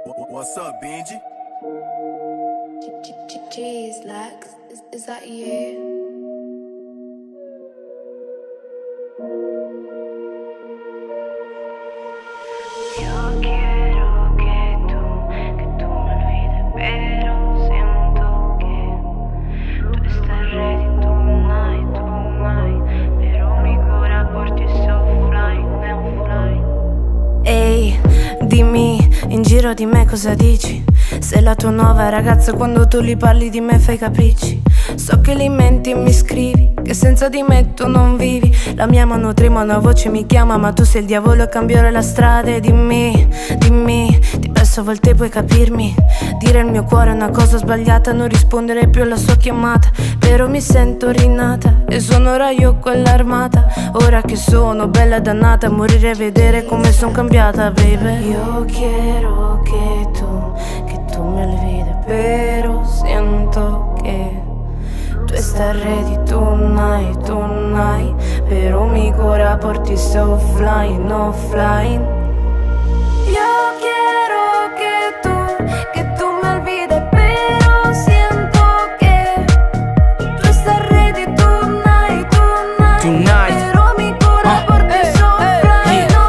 What's up, Benji? Jeez, Lex, is that you? Yo quiero que tú me olvides, pero siento que tú estás ready tonight, pero mi cora por ti so fly. Ehi, dimmi, in giro di me cosa dici? Sei la tua nuova ragazza, quando tu li parli di me fai capricci. So che li menti e mi scrivi, che senza di me tu non vivi. La mia mano trema, una voce mi chiama, ma tu sei il diavolo a cambiare la strada. E dimmi, ti penso a volte puoi capirmi. Dire al mio cuore una cosa sbagliata, non rispondere più alla sua chiamata. Però mi sento rinata e sono ora io quella armata. Ora che sono bella dannata, morire e vedere come son cambiata, baby. Io quiero che tu me olvides, pero siento que tú estás ready tonight, pero mi cora por ti so flying, no flying. Yo quiero que tú me olvides, pero siento que tú estás ready tonight, pero mi cora por ti so flying, no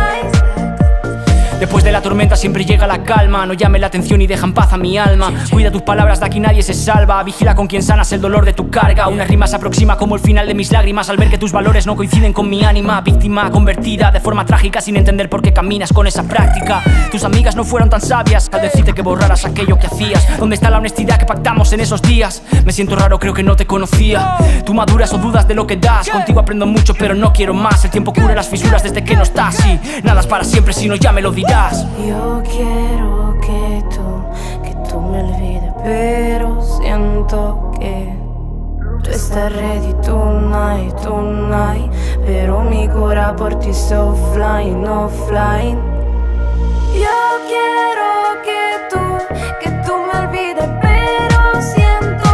flying. Después de la tormenta siempre llega la calma. No llame la atención y deja en paz a mi alma. Cuida tus palabras, de aquí nadie se salva. Vigila con quien sanas el dolor de tu carga. Una rima se aproxima como el final de mis lágrimas al ver que tus valores no coinciden con mi ánima. Víctima convertida de forma trágica sin entender por qué caminas con esa práctica. Tus amigas no fueron tan sabias al decirte que borraras aquello que hacías. ¿Dónde está la honestidad que pactamos en esos días? Me siento raro, creo que no te conocía. Tú maduras o dudas de lo que das. Contigo aprendo mucho pero no quiero más. El tiempo cura las fisuras desde que no estás. Y nada es para siempre si no ya me lo dirás. Yo quiero que tú me olvides, pero siento que tú estás ready tonight, pero mi cora por ti so flying, no flying. Yo quiero que tú me olvides, pero siento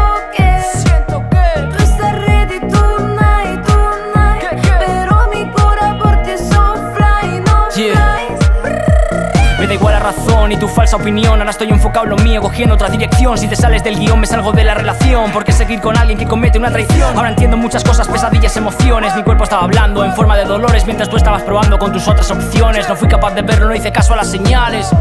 que tú estás ready tonight, pero mi cora por ti so flying, no flying. Me da igual la razón y tu falsa opinión. Ahora estoy enfocado en lo mío, cogiendo otra dirección. Si te sales del guión me salgo de la relación. ¿Por qué seguir con alguien que comete una traición? Ahora entiendo muchas cosas, pesadillas, emociones. Mi cuerpo estaba hablando en forma de dolores mientras tú estabas probando con tus otras opciones. No fui capaz de verlo, no hice caso a las señales.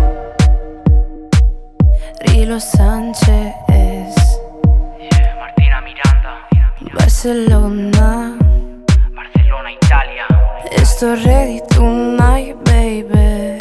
Rilo Sánchez, Martina Miranda, Barcelona, Italia. estoy ready tonight, baby.